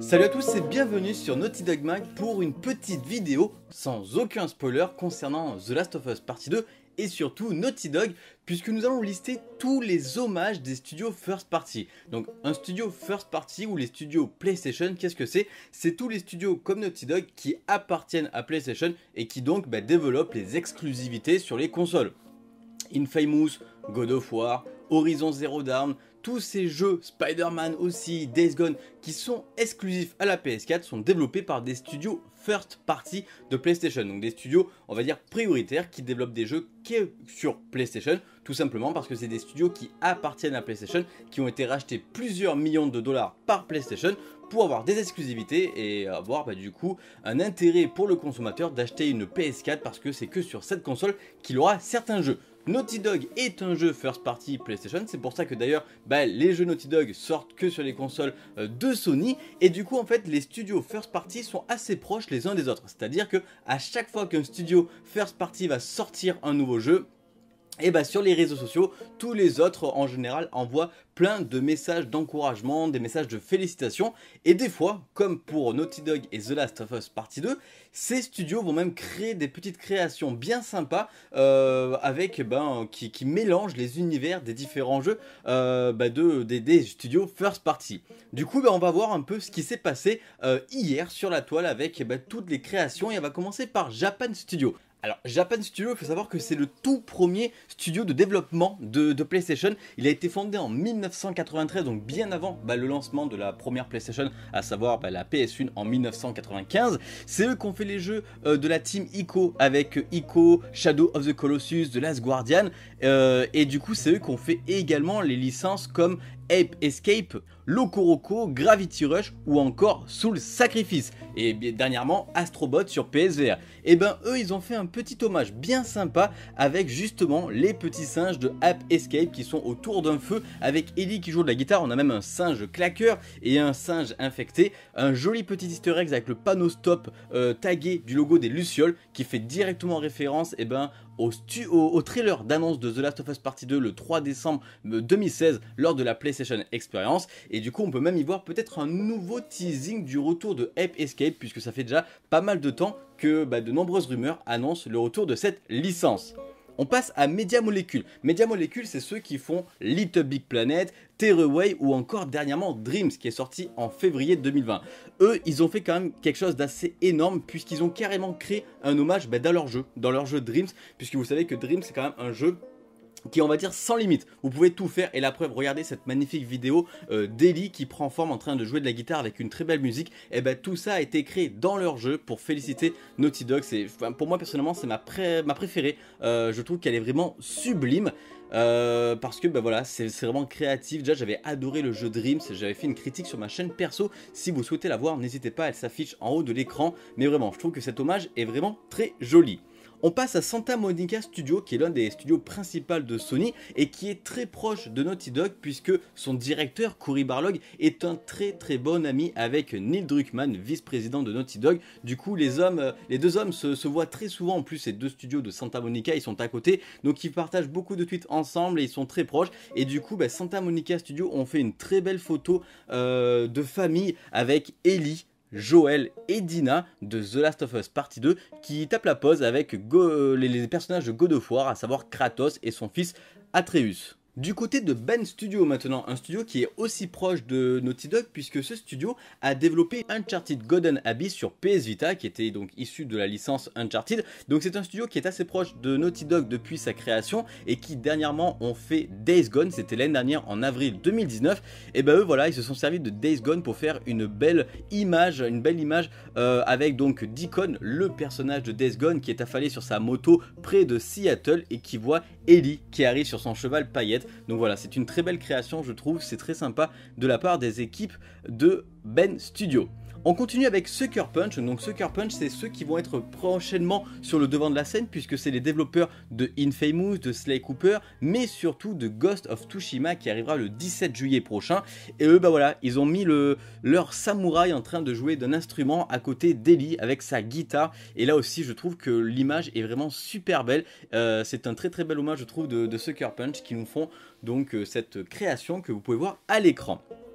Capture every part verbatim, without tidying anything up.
Salut à tous et bienvenue sur Naughty Dog Mag pour une petite vidéo sans aucun spoiler concernant The Last of Us Partie deux et surtout Naughty Dog, puisque nous allons lister tous les hommages des studios First Party. Donc un studio First Party ou les studios PlayStation, qu'est-ce que c'est? C'est tous les studios comme Naughty Dog qui appartiennent à PlayStation et qui donc bah, développent les exclusivités sur les consoles. Infamous, God of War, Horizon Zero Dawn, tous ces jeux, Spider-Man aussi, Days Gone, qui sont exclusifs à la P S quatre, sont développés par des studios first party de PlayStation. Donc des studios, on va dire, prioritaires, qui développent des jeux que sur PlayStation, tout simplement parce que c'est des studios qui appartiennent à PlayStation, qui ont été rachetés plusieurs millions de dollars par PlayStation, pour avoir des exclusivités et avoir bah, du coup un intérêt pour le consommateur d'acheter une P S quatre parce que c'est que sur cette console qu'il aura certains jeux. Naughty Dog est un jeu first party PlayStation, c'est pour ça que d'ailleurs bah, les jeux Naughty Dog sortent que sur les consoles euh, de Sony, et du coup en fait les studios first party sont assez proches les uns des autres, c'est à dire que à chaque fois qu'un studio first party va sortir un nouveau jeu, et bah sur les réseaux sociaux, tous les autres en général envoient plein de messages d'encouragement, des messages de félicitations, et des fois, comme pour Naughty Dog et The Last of Us Partie deux, ces studios vont même créer des petites créations bien sympas euh, avec ben, qui, qui mélangent les univers des différents jeux euh, bah de, des, des studios First Party. Du coup, bah on va voir un peu ce qui s'est passé euh, hier sur la toile avec bah, toutes les créations, et on va commencer par Japan Studio. Alors, Japan Studio, il faut savoir que c'est le tout premier studio de développement de, de PlayStation. Il a été fondé en mille neuf cent quatre-vingt-treize, donc bien avant bah, le lancement de la première PlayStation, à savoir bah, la P S un en mille neuf cent quatre-vingt-quinze. C'est eux qui ont fait les jeux euh, de la team Ico, avec euh, Ico, Shadow of the Colossus, The Last Guardian. Euh, et du coup, c'est eux qui ont fait également les licences comme Ape Escape, Loco Roco, Gravity Rush ou encore Soul Sacrifice, et bien, dernièrement Astrobot sur P S V R. Et ben eux ils ont fait un petit hommage bien sympa avec justement les petits singes de Ape Escape qui sont autour d'un feu avec Ellie qui joue de la guitare. On a même un singe claqueur et un singe infecté, un joli petit easter egg avec le panneau stop euh, tagué du logo des Lucioles qui fait directement référence et ben Au, au, au trailer d'annonce de The Last of Us Partie deux le trois décembre deux mille seize lors de la PlayStation Experience, et du coup on peut même y voir peut-être un nouveau teasing du retour de Ape Escape, puisque ça fait déjà pas mal de temps que bah, de nombreuses rumeurs annoncent le retour de cette licence. On passe à Media Molecule. Media Molecule, c'est ceux qui font Little Big Planet, Tearaway ou encore dernièrement Dreams qui est sorti en février deux mille vingt. Eux, ils ont fait quand même quelque chose d'assez énorme puisqu'ils ont carrément créé un hommage bah, dans leur jeu, dans leur jeu Dreams, puisque vous savez que Dreams c'est quand même un jeu qui est, on va dire, sans limite. Vous pouvez tout faire, et la preuve, regardez cette magnifique vidéo euh, d'Ellie qui prend forme en train de jouer de la guitare avec une très belle musique. Et ben tout ça a été créé dans leur jeu pour féliciter Naughty Dog. C'est, enfin, pour moi personnellement c'est ma, pré ma préférée. Euh, je trouve qu'elle est vraiment sublime. Euh, parce que ben voilà, c'est vraiment créatif. Déjà j'avais adoré le jeu Dreams, j'avais fait une critique sur ma chaîne perso. Si vous souhaitez la voir, n'hésitez pas, elle s'affiche en haut de l'écran. Mais vraiment, je trouve que cet hommage est vraiment très joli. On passe à Santa Monica Studio, qui est l'un des studios principaux de Sony et qui est très proche de Naughty Dog, puisque son directeur, Cory Barlog, est un très très bon ami avec Neil Druckmann, vice-président de Naughty Dog. Du coup, les, hommes, les deux hommes se, se voient très souvent. En plus, ces deux studios de Santa Monica, ils sont à côté, donc ils partagent beaucoup de tweets ensemble et ils sont très proches. Et du coup, bah, Santa Monica Studio ont fait une très belle photo euh, de famille avec Ellie, Joel et Dina de The Last of Us Partie deux qui tapent la pose avec Go les, les personnages de God of War, à savoir Kratos et son fils Atreus. Du côté de Ben Studio maintenant, un studio qui est aussi proche de Naughty Dog puisque ce studio a développé Uncharted Golden Abyss sur P S Vita qui était donc issu de la licence Uncharted. Donc c'est un studio qui est assez proche de Naughty Dog depuis sa création et qui dernièrement ont fait Days Gone, c'était l'année dernière en avril deux mille dix-neuf. Et ben eux voilà, ils se sont servis de Days Gone pour faire une belle image, une belle image euh, avec donc Deacon, le personnage de Days Gone qui est affalé sur sa moto près de Seattle et qui voit Ellie qui arrive sur son cheval paillette. Donc voilà, c'est une très belle création, je trouve, c'est très sympa de la part des équipes de Ben Studio. On continue avec Sucker Punch. Donc Sucker Punch, c'est ceux qui vont être prochainement sur le devant de la scène puisque c'est les développeurs de Infamous, de Sly Cooper, mais surtout de Ghost of Tsushima qui arrivera le dix-sept juillet prochain. Et eux, bah voilà, ils ont mis le, leur samouraï en train de jouer d'un instrument à côté d'Ellie avec sa guitare. Et là aussi, je trouve que l'image est vraiment super belle. Euh, c'est un très très bel hommage, je trouve, de, de Sucker Punch qui nous font donc euh, cette création que vous pouvez voir à l'écran.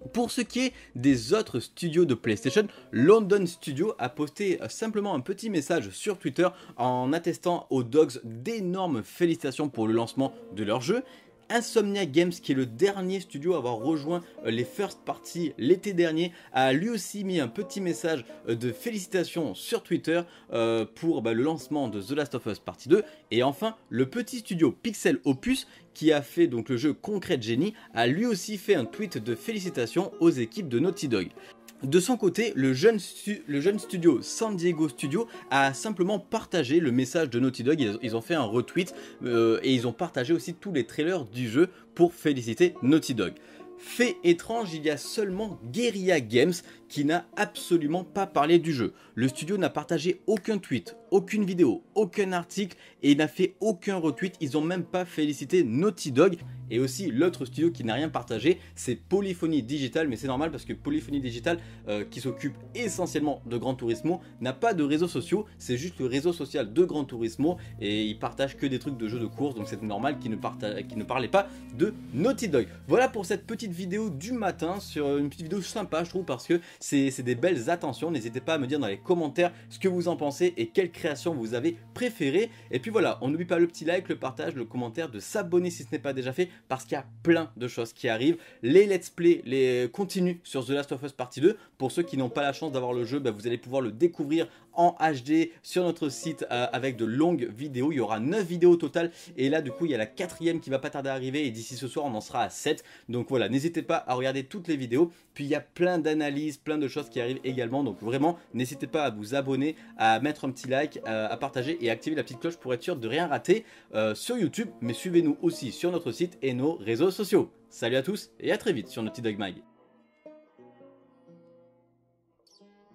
Pour ce qui est des autres studios de PlayStation, London Studio a posté simplement un petit message sur Twitter en attestant aux Dogs d'énormes félicitations pour le lancement de leur jeu. Insomniac Games, qui est le dernier studio à avoir rejoint les first party l'été dernier, a lui aussi mis un petit message de félicitations sur Twitter euh, pour bah, le lancement de The Last of Us Partie deux. Et enfin, le petit studio Pixel Opus, qui a fait donc le jeu Concrete Genie, a lui aussi fait un tweet de félicitations aux équipes de Naughty Dog. De son côté, le jeune, le jeune studio San Diego Studio a simplement partagé le message de Naughty Dog. Ils, ils ont fait un retweet euh, et ils ont partagé aussi tous les trailers du jeu pour féliciter Naughty Dog. Fait étrange, il y a seulement Guerrilla Games qui n'a absolument pas parlé du jeu. Le studio n'a partagé aucun tweet, aucune vidéo, aucun article et n'a fait aucun retweet. Ils n'ont même pas félicité Naughty Dog. Et aussi l'autre studio qui n'a rien partagé, c'est Polyphony Digital, mais c'est normal parce que Polyphony Digital, euh, qui s'occupe essentiellement de Gran Turismo, n'a pas de réseaux sociaux, c'est juste le réseau social de Gran Turismo et ils partagent que des trucs de jeux de course, donc c'est normal qu'ils ne, qu'ils ne parlaient pas de Naughty Dog. Voilà pour cette petite vidéo du matin, sur une petite vidéo sympa je trouve, parce que c'est des belles attentions. N'hésitez pas à me dire dans les commentaires ce que vous en pensez et quelle création vous avez préférée. Et puis voilà, on n'oublie pas le petit like, le partage, le commentaire, de s'abonner si ce n'est pas déjà fait, parce qu'il y a plein de choses qui arrivent. Les let's play les continuent sur The Last of Us Partie deux. Pour ceux qui n'ont pas la chance d'avoir le jeu, bah vous allez pouvoir le découvrir en H D sur notre site euh, avec de longues vidéos. Il y aura neuf vidéos au total et là du coup il y a la quatrième qui va pas tarder à arriver et d'ici ce soir on en sera à sept. Donc voilà, n'hésitez pas à regarder toutes les vidéos. Puis il y a plein d'analyses, plein de choses qui arrivent également. Donc vraiment n'hésitez pas à vous abonner, à mettre un petit like, euh, à partager et à activer la petite cloche pour être sûr de rien rater euh, sur YouTube. Mais suivez-nous aussi sur notre site et nos réseaux sociaux. Salut à tous et à très vite sur Naughty Dog Mag.